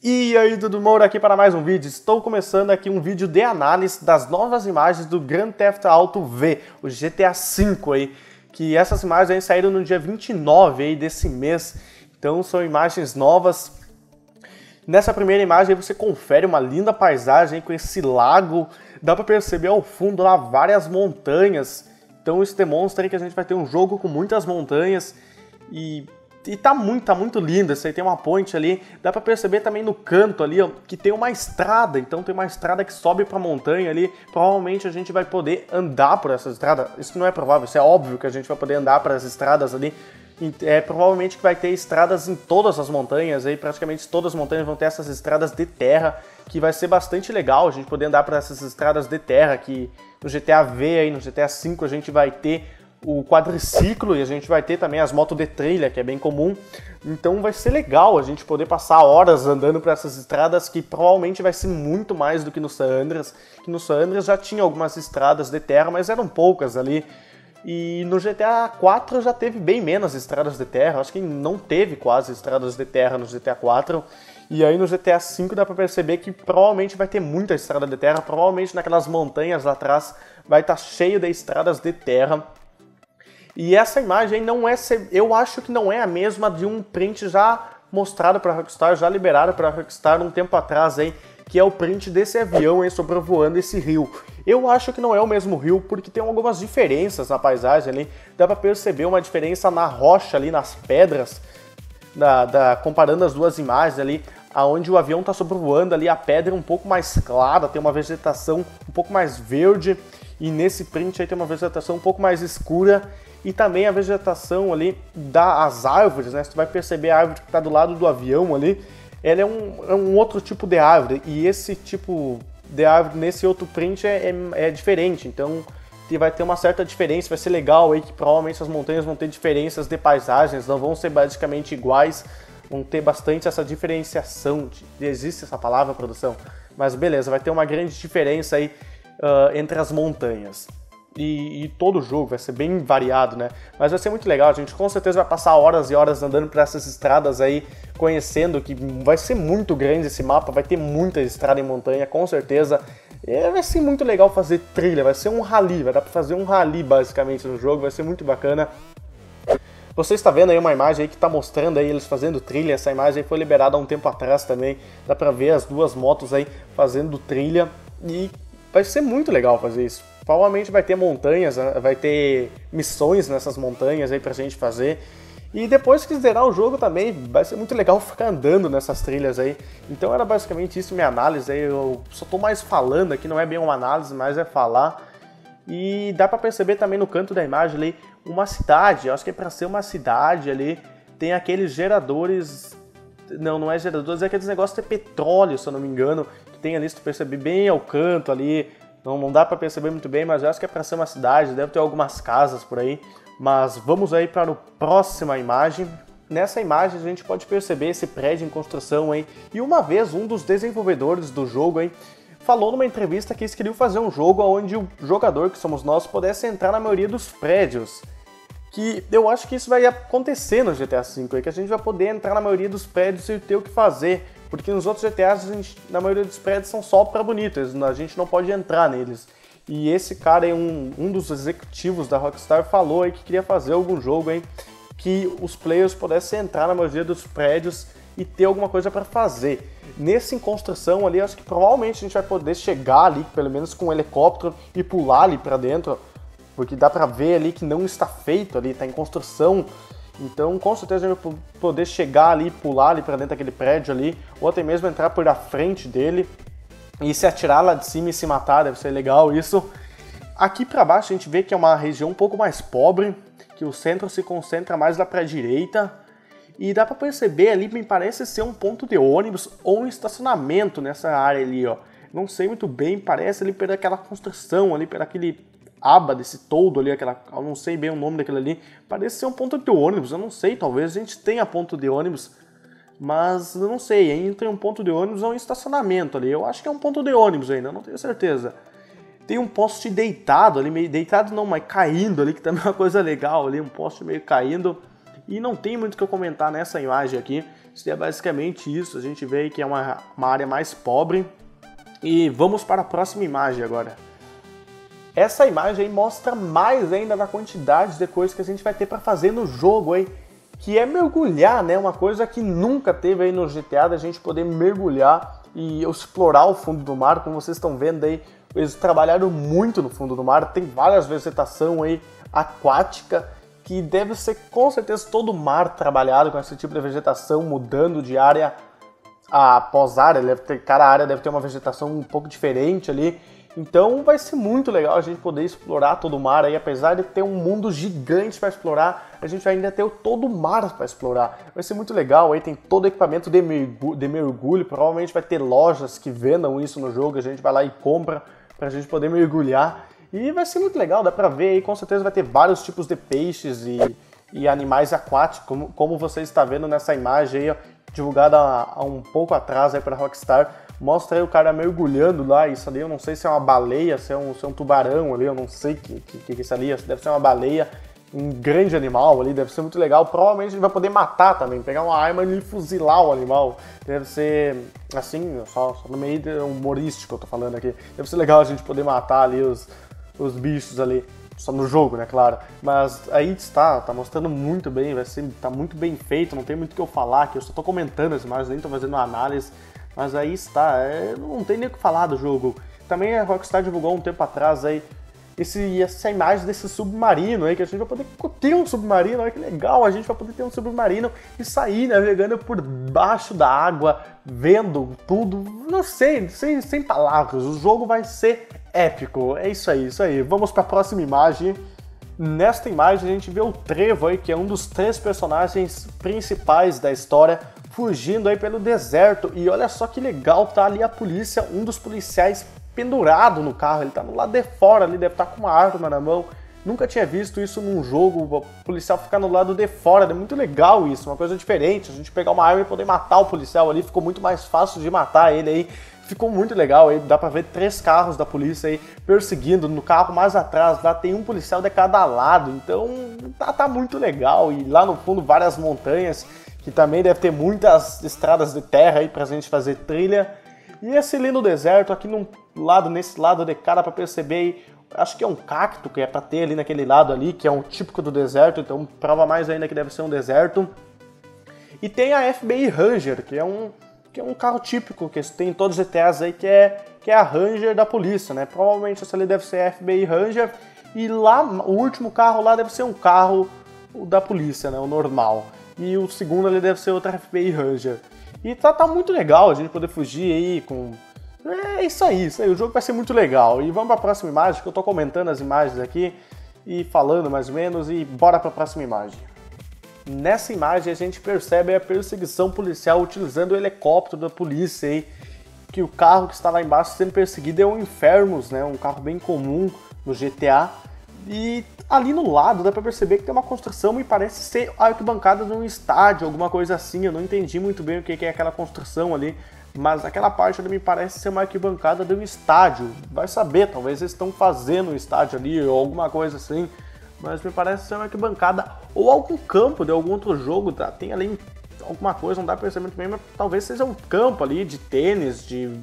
E aí, tudo bom? Aqui para mais um vídeo. Estou começando aqui um vídeo de análise das novas imagens do Grand Theft Auto V, o GTA V aí, que essas imagens aí saíram no dia 29 aí desse mês. Então são imagens novas. Nessa primeira imagem aí você confere uma linda paisagem com esse lago. Dá para perceber ao fundo lá várias montanhas. Então isso demonstra que a gente vai ter um jogo com muitas montanhas e tá muito lindo. Isso aí tem uma ponte ali, dá pra perceber também no canto ali, ó, que tem uma estrada. Então tem uma estrada que sobe pra montanha ali. Provavelmente a gente vai poder andar por essa estrada. Isso não é provável, isso é óbvio que a gente vai poder andar por essas estradas ali. Provavelmente que vai ter estradas em todas as montanhas aí, praticamente todas as montanhas vão ter essas estradas de terra, que vai ser bastante legal a gente poder andar por essas estradas de terra, que no GTA V aí, no GTA V a gente vai ter o quadriciclo e a gente vai ter também as motos de trilha, que é bem comum. Então vai ser legal a gente poder passar horas andando por essas estradas, que provavelmente vai ser muito mais do que no San Andreas, que no San Andreas já tinha algumas estradas de terra, mas eram poucas ali. E no GTA 4 já teve bem menos estradas de terra, acho que não teve quase estradas de terra no GTA 4. E aí no GTA 5 dá pra perceber que provavelmente vai ter muita estrada de terra, provavelmente naquelas montanhas lá atrás vai estar cheio de estradas de terra. E essa imagem não é, eu acho que não é a mesma de um print já mostrado para a Rockstar, já liberado para a Rockstar um tempo atrás aí, que é o print desse avião aí sobrevoando esse rio. Eu acho que não é o mesmo rio porque tem algumas diferenças na paisagem ali, dá para perceber uma diferença na rocha ali, nas pedras, comparando as duas imagens ali, aonde o avião está sobrevoando ali, a pedra é um pouco mais clara, tem uma vegetação um pouco mais verde, e nesse print aí tem uma vegetação um pouco mais escura. E também a vegetação ali das árvores, né? Você vai perceber a árvore que está do lado do avião ali, ela é um outro tipo de árvore. E esse tipo de árvore nesse outro print é diferente. Então vai ter uma certa diferença, vai ser legal aí que provavelmente as montanhas vão ter diferenças de paisagens, não vão ser basicamente iguais, vão ter bastante essa diferenciação. Existe essa palavra, produção? Mas beleza, vai ter uma grande diferença aí entre as montanhas. E todo o jogo vai ser bem variado, né? Mas vai ser muito legal, a gente com certeza vai passar horas e horas andando por essas estradas aí, conhecendo, que vai ser muito grande esse mapa, vai ter muita estrada em montanha, com certeza. E vai ser muito legal fazer trilha, vai ser um rally, vai dar pra fazer um rally basicamente no jogo, vai ser muito bacana. Você está vendo aí uma imagem aí que está mostrando aí eles fazendo trilha, essa imagem aí foi liberada há um tempo atrás também, dá pra ver as duas motos aí fazendo trilha e vai ser muito legal fazer isso. Provavelmente vai ter montanhas, vai ter missões nessas montanhas aí pra gente fazer. E depois que zerar o jogo também, vai ser muito legal ficar andando nessas trilhas aí. Então era basicamente isso minha análise aí. Eu só tô mais falando aqui, não é bem uma análise, mas é falar. E dá pra perceber também no canto da imagem ali uma cidade. Eu acho que é pra ser uma cidade ali. Tem aqueles geradores... Não é geradores, é aqueles negócios de petróleo, se eu não me engano. Que tem ali, se tu perceber bem ao canto ali... Não dá para perceber muito bem, mas eu acho que é para ser uma cidade, deve ter algumas casas por aí. Mas vamos aí para a próxima imagem. Nessa imagem a gente pode perceber esse prédio em construção aí. E uma vez um dos desenvolvedores do jogo aí falou numa entrevista que eles queriam fazer um jogo onde o jogador, que somos nós, pudesse entrar na maioria dos prédios. Que eu acho que isso vai acontecer no GTA V, aí, que a gente vai poder entrar na maioria dos prédios e ter o que fazer. Porque nos outros GTAs, na maioria dos prédios são só para bonitos, a gente não pode entrar neles. E esse cara, um dos executivos da Rockstar, falou aí que queria fazer algum jogo aí que os players pudessem entrar na maioria dos prédios e ter alguma coisa para fazer. Nesse em construção ali, acho que provavelmente a gente vai poder chegar ali, pelo menos com um helicóptero, e pular ali para dentro, porque dá para ver ali que não está feito ali, está em construção. Então, com certeza, a gente vai poder chegar ali, pular ali pra dentro daquele prédio ali, ou até mesmo entrar por a frente dele e se atirar lá de cima e se matar, deve ser legal isso. Aqui pra baixo a gente vê que é uma região um pouco mais pobre, que o centro se concentra mais lá pra direita, e dá pra perceber ali, me parece ser um ponto de ônibus ou um estacionamento nessa área ali, ó. Não sei muito bem, parece ali por aquela construção ali, por aquele... aba desse toldo ali, eu não sei bem o nome daquilo ali, parece ser um ponto de ônibus, eu não sei, talvez a gente tenha ponto de ônibus, mas eu não sei, entre um ponto de ônibus ou um estacionamento ali, eu acho que é um ponto de ônibus ainda, não tenho certeza. Tem um poste deitado ali, meio deitado não, mas caindo ali, que também é uma coisa legal ali, um poste meio caindo, e não tem muito o que eu comentar nessa imagem aqui, seria basicamente isso. A gente vê aí que é uma área mais pobre. E vamos para a próxima imagem agora. Essa imagem aí mostra mais ainda da quantidade de coisas que a gente vai ter para fazer no jogo aí, que é mergulhar, né? Uma coisa que nunca teve aí no GTA, da gente poder mergulhar e explorar o fundo do mar. Como vocês estão vendo aí, eles trabalharam muito no fundo do mar, tem várias vegetação aí aquática, que deve ser com certeza todo o mar trabalhado com esse tipo de vegetação, mudando de área após área, cada área deve ter uma vegetação um pouco diferente ali. Então vai ser muito legal a gente poder explorar todo o mar aí, apesar de ter um mundo gigante para explorar, a gente vai ainda ter todo o mar para explorar. Vai ser muito legal, aí tem todo o equipamento de mergulho, provavelmente vai ter lojas que vendam isso no jogo, a gente vai lá e compra pra gente poder mergulhar. E vai ser muito legal, dá pra ver aí, com certeza vai ter vários tipos de peixes e animais aquáticos, como você está vendo nessa imagem aí, ó, divulgada há um pouco atrás aí pra Rockstar. Mostra aí o cara mergulhando lá, isso ali eu não sei se é uma baleia, se é um tubarão ali, eu não sei o que é isso ali, deve ser uma baleia, um grande animal ali, deve ser muito legal. Provavelmente ele vai poder matar também, pegar uma arma e fuzilar o animal. Deve ser, assim, só no meio humorístico eu tô falando aqui, deve ser legal a gente poder matar ali os bichos ali. Só no jogo, né, claro. Mas aí está, tá mostrando muito bem, tá muito bem feito, não tem muito o que eu falar aqui, eu só tô comentando as imagens, nem tô fazendo uma análise. Mas aí está, não tem nem o que falar do jogo. Também a Rockstar divulgou um tempo atrás aí essa imagem desse submarino aí, que a gente vai poder ter um submarino, olha que legal, a gente vai poder ter um submarino e sair navegando por baixo da água, vendo tudo, não sei, sem palavras, o jogo vai ser épico, é isso aí. Vamos para a próxima imagem. Nesta imagem a gente vê o Trevor aí, que é um dos 3 personagens principais da história, fugindo aí pelo deserto. E olha só que legal, tá ali a polícia, um dos policiais pendurado no carro, ele tá no lado de fora ali, deve estar com uma arma na mão. Nunca tinha visto isso num jogo, o policial ficar no lado de fora, é muito legal isso, uma coisa diferente, a gente pegar uma arma e poder matar o policial ali, ficou muito mais fácil de matar ele aí. Ficou muito legal aí, dá pra ver 3 carros da polícia aí perseguindo, no carro mais atrás lá tem um policial de cada lado, então tá muito legal. E lá no fundo várias montanhas, que também deve ter muitas estradas de terra aí pra gente fazer trilha. E esse ali no deserto, aqui nesse lado de cara pra perceber aí, acho que é um cacto que é pra ter ali naquele lado ali, que é um típico do deserto, então prova mais ainda que deve ser um deserto. E tem a FBI Ranger, que é um carro típico que tem em todos os GTAs aí, que é a Ranger da polícia, né? Provavelmente essa ali deve ser a FBI Ranger, e lá, o último carro lá deve ser um carro da polícia, né? O normal. E o segundo ali deve ser outra FBI Ranger. E tá muito legal a gente poder fugir aí com... É isso aí, o jogo vai ser muito legal. E vamos para a próxima imagem, que eu tô comentando as imagens aqui e falando mais ou menos, e bora para a próxima imagem. Nessa imagem a gente percebe a perseguição policial utilizando o helicóptero da polícia aí, que o carro que está lá embaixo sendo perseguido é um Infernus, né, um carro bem comum no GTA. E ali no lado dá pra perceber que tem uma construção e parece ser a arquibancada de um estádio, alguma coisa assim. Eu não entendi muito bem o que é aquela construção ali, mas aquela parte ali me parece ser uma arquibancada de um estádio. Vai saber, talvez eles estão fazendo um estádio ali ou alguma coisa assim, mas me parece ser uma arquibancada ou algum campo de algum outro jogo, tá? Tem ali alguma coisa, não dá pra perceber muito bem, mas talvez seja um campo ali de tênis,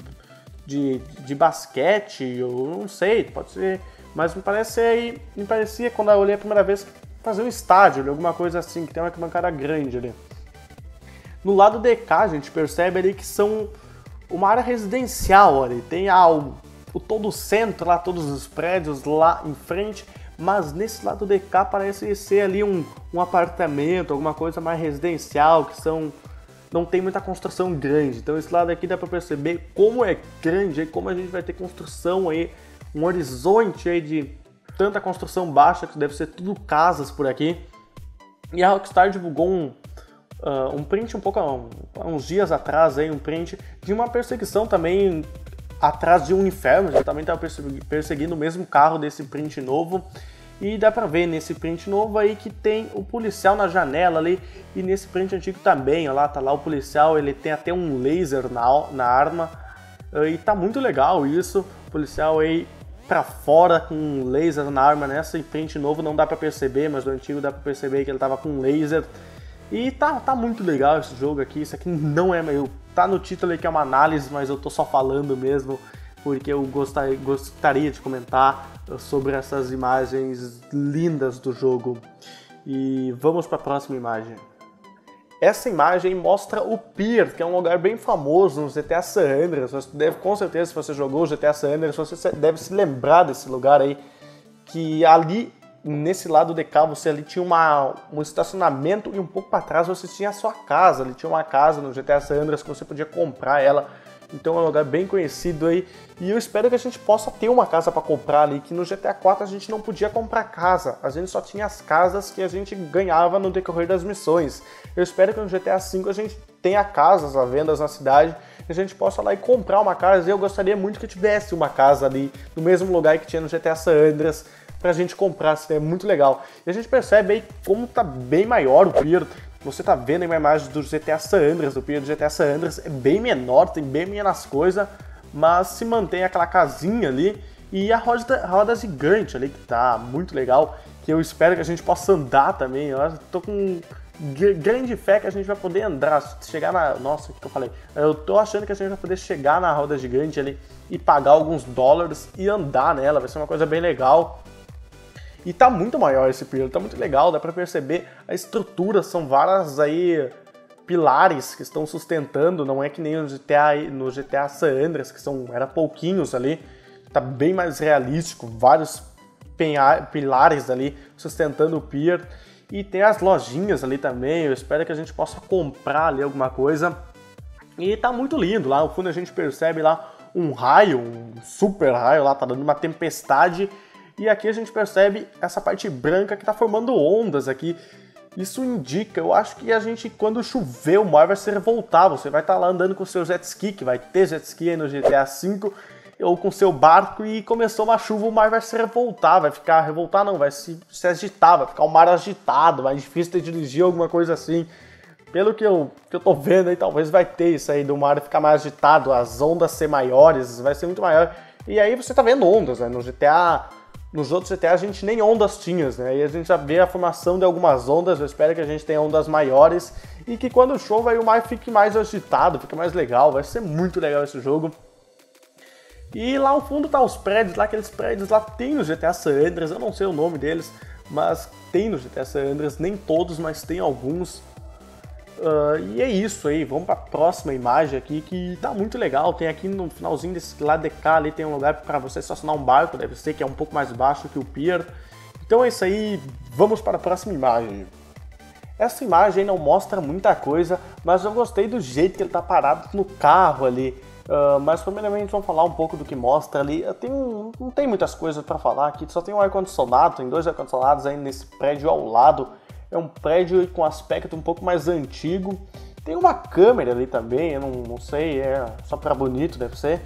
de basquete, ou não sei, pode ser. Mas me parecia, quando eu olhei a primeira vez, fazer um estádio, alguma coisa assim, que tem uma arquibancada grande ali. No lado de cá, a gente percebe ali que são uma área residencial ali. Tem todo o centro lá, todos os prédios lá em frente, mas nesse lado de cá parece ser ali um apartamento, alguma coisa mais residencial, que não tem muita construção grande. Então esse lado aqui dá para perceber como é grande, como a gente vai ter construção aí, um horizonte aí de tanta construção baixa, que deve ser tudo casas por aqui. E a Rockstar divulgou um print uns dias atrás, aí, um print de uma perseguição também atrás de um inferno. Já também estava perseguindo o mesmo carro desse print novo. E dá pra ver nesse print novo aí que tem o policial na janela ali. E nesse print antigo também, ó, lá tá lá o policial, ele tem até um laser na arma. E tá muito legal isso, o policial aí pra fora com um laser na arma. Nessa print novo não dá pra perceber, mas no antigo dá pra perceber que ele tava com um laser. E tá muito legal esse jogo aqui, isso aqui não é meu, tá no título aí que é uma análise, mas eu tô só falando mesmo, porque eu gostaria de comentar sobre essas imagens lindas do jogo. E vamos para a próxima imagem. Essa imagem mostra o Pier, que é um lugar bem famoso no GTA San Andreas. Você deve, com certeza, se você jogou o GTA San Andreas, você deve se lembrar desse lugar aí, que ali, nesse lado de cá, você ali tinha um estacionamento e um pouco para trás você tinha a sua casa. Ali tinha uma casa no GTA San Andreas que você podia comprar ela. Então é um lugar bem conhecido aí, e eu espero que a gente possa ter uma casa para comprar ali, que no GTA 4 a gente não podia comprar casa, a gente só tinha as casas que a gente ganhava no decorrer das missões. Eu espero que no GTA 5 a gente tenha casas à venda na cidade, e a gente possa ir lá e comprar uma casa, e eu gostaria muito que tivesse uma casa ali, no mesmo lugar que tinha no GTA San Andreas, pra gente comprar, seria muito legal. E a gente percebe aí como tá bem maior o Pier. Você tá vendo aí uma imagem do GTA San Andreas, do Pier do GTA San Andreas, é bem menor, tem bem menos coisa, mas se mantém aquela casinha ali e a roda gigante ali, que tá muito legal, que eu espero que a gente possa andar também. Eu tô com grande fé que a gente vai poder andar, chegar na... Nossa, o que eu falei? Eu tô achando que a gente vai poder chegar na roda gigante ali e pagar alguns dólares e andar nela, vai ser uma coisa bem legal. E tá muito maior esse pier, tá muito legal, dá pra perceber a estrutura, são várias aí pilares que estão sustentando, não é que nem no GTA San Andreas, que era pouquinhos ali, tá bem mais realístico, vários pilares ali sustentando o pier, e tem as lojinhas ali também, eu espero que a gente possa comprar ali alguma coisa, e tá muito lindo, lá no fundo a gente percebe lá um raio, um super raio lá, tá dando uma tempestade. E aqui a gente percebe essa parte branca que está formando ondas aqui. Isso indica, eu acho que a gente, quando chover, o mar vai se revoltar. Você vai estar lá andando com o seu jet ski, que vai ter jet ski aí no GTA V, ou com o seu barco, e começou uma chuva, o mar vai se revoltar. Vai se agitar, vai ficar o mar agitado, vai difícil de dirigir, alguma coisa assim. Pelo que eu tô vendo aí, talvez vai ter isso aí do mar ficar mais agitado, as ondas ser maiores, vai ser muito maior. E aí você tá vendo ondas, né? No GTA... Nos outros GTA a gente nem ondas tinha, né? E a gente já vê a formação de algumas ondas, eu espero que a gente tenha ondas maiores e que quando chova aí o mar fique mais agitado, fique mais legal, vai ser muito legal esse jogo. E lá ao fundo tá os prédios, lá aqueles prédios lá tem no GTA San Andreas, eu não sei o nome deles, mas tem no GTA San Andreas, nem todos, mas tem alguns. E é isso aí, vamos para a próxima imagem aqui, que tá muito legal. Tem aqui no finalzinho desse lado de cá, ali tem um lugar para você estacionar um barco, deve ser que é um pouco mais baixo que o pier. Então é isso aí, vamos para a próxima imagem. Essa imagem não mostra muita coisa, mas eu gostei do jeito que ele tá parado no carro ali. Mas primeiramente vamos falar um pouco do que mostra ali. Não tem muitas coisas para falar aqui, só tem um ar-condicionado, tem 2 ar-condicionados aí nesse prédio ao lado. É um prédio com aspecto um pouco mais antigo. Tem uma câmera ali também, eu não sei, é só pra bonito, deve ser.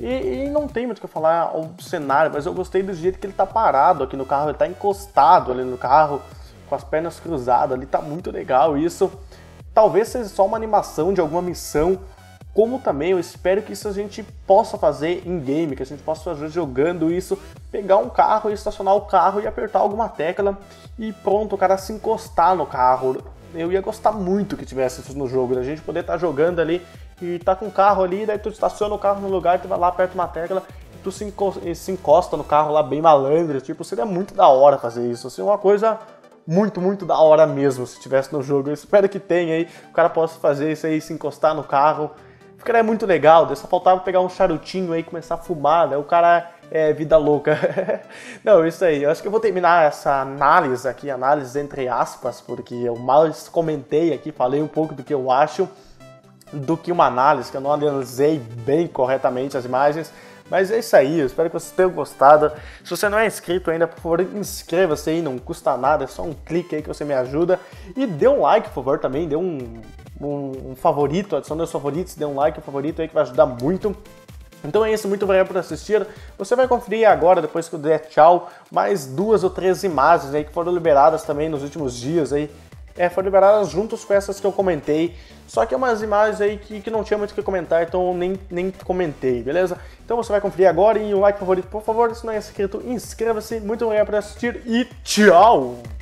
E não tem muito o que falar o cenário, mas eu gostei do jeito que ele tá parado aqui no carro. Ele tá encostado ali no carro, com as pernas cruzadas ali, tá muito legal isso. Talvez seja só uma animação de alguma missão, como também eu espero que isso a gente possa fazer em game, que a gente possa fazer jogando isso, pegar um carro e estacionar o carro e apertar alguma tecla e pronto, o cara se encostar no carro. Eu ia gostar muito que tivesse isso no jogo, da gente poder estar jogando ali e tá com o carro ali, daí tu estaciona o carro no lugar, tu vai lá, aperta uma tecla e tu se encosta no carro lá bem malandro, tipo, seria muito da hora fazer isso, assim, uma coisa muito, muito da hora mesmo se tivesse no jogo. Eu espero que tenha aí, o cara possa fazer isso aí, se encostar no carro. Ficaria muito legal, só faltava pegar um charutinho aí e começar a fumar, né? O cara é vida louca. Não, isso aí, eu acho que eu vou terminar essa análise aqui, análise entre aspas, porque eu mal comentei aqui, falei um pouco do que eu acho, do que uma análise, que eu não analisei bem corretamente as imagens. Mas é isso aí, eu espero que vocês tenham gostado. Se você não é inscrito ainda, por favor, inscreva-se aí, não custa nada, é só um clique aí que você me ajuda. E dê um like, por favor, também, dê um favorito, adicione aos favoritos, dê um like, um favorito aí que vai ajudar muito. Então é isso, muito obrigado por assistir. Você vai conferir agora, depois que eu der tchau, mais 2 ou 3 imagens aí que foram liberadas também nos últimos dias aí. Foram liberadas juntos com essas que eu comentei. Só que é umas imagens aí que não tinha muito o que comentar, então eu nem comentei, beleza? Então você vai conferir agora e um like favorito, por favor. Se não é inscrito, inscreva-se. Muito obrigado por assistir e tchau!